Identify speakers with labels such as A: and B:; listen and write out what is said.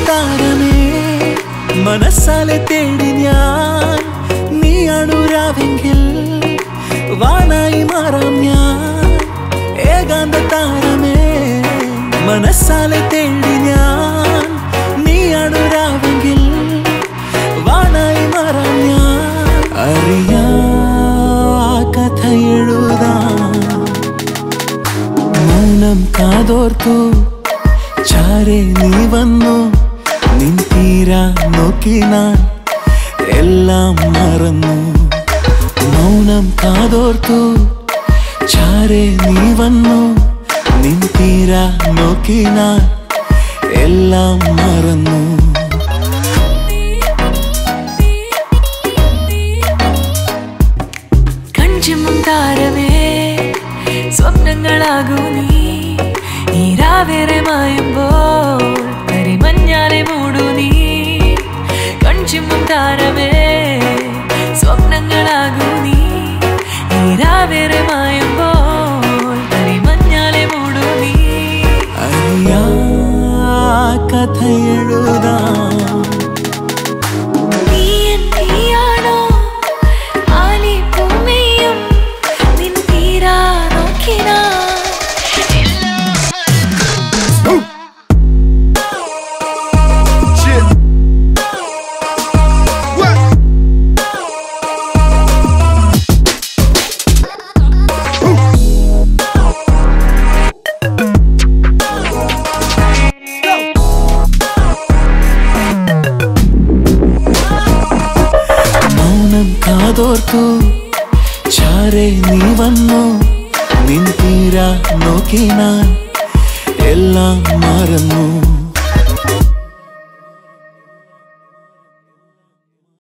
A: താരമേ മനസ്സാലെ തേടി ഞാൻ നീയാണു രാവെങ്കിൽ വാനായി മാറാം ഞാൻ ഏകാന്ത താരമേ മനസ്സാലെ തേടി ഞാൻ നീയാണു രാവെങ്കിൽ വാനായി മാറാം ഞാൻ അറിയാ കഥ എഴുതാം മൗനം കാതോർത്തു ചാരെ നീ വന്നു നിൻ തീരാ നോക്കി ഞാൻ എല്ലാം മറന്നു മൗനം കാതോർത്തു ചാരെ നീ വന്നു നിൻ തീരാ നോക്കി ഞാൻ എല്ലാം മറന്നു
B: കൺചിമ്മും താരമേ സ്വപ്നങ്ങളാകൂ നീ ഈ രാവേറെ മായുമ്പോൾ കരിമഞ്ഞാലെ മൂടൂ നീ കൺചിമ്മും താരമേ സ്വപ്നങ്ങളാകൂ നീ ഈ രാവേറെ മായുമ്പോൾ കരിമഞ്ഞാലെ മൂടൂ നീ
A: അറിയാ കഥ എഴുതാം കാതോർത്തു ചാരെ നീ വന്നു നിൻ തീരാ നോക്കി ഞാൻ എല്ലാം മറന്നു